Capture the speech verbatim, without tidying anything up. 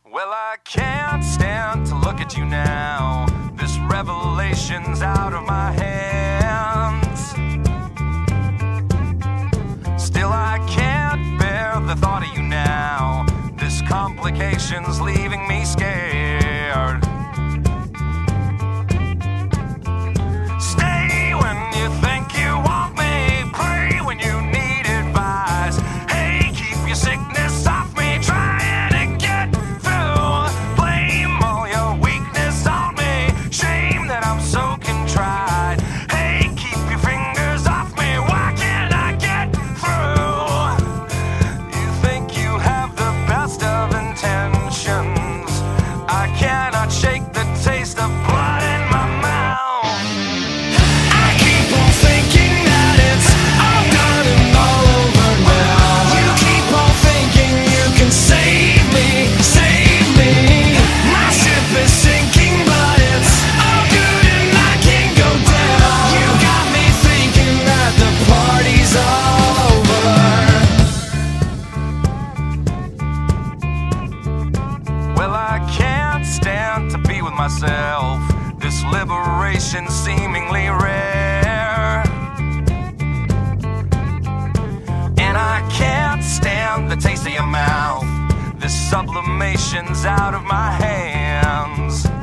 Well, I can't stand to look at you now. This revelation's out of my hands. Still, I can't bear the thought of you now. This complication's leaving me scared. Stay when you think you want me. Pray when you need advice. Hey, keep your sickness off me. Trying to get through. Blame all your weakness on me. Shame that I'm so contrite. Hey, keep your fingers off me. Why can't I get through? You think you have the best of intentions. I cannot shake the taste of blood in my mouth. I keep on thinking that it's all done and all over now. You keep on thinking you can save me, save me. My ship is sinking, but it's all good and I can't go down. You got me thinking that the party's over. Well, I can't stand to be with myself. This liberation seemingly rare. And I can't stand the taste of your mouth. This sublimation's out of my hands.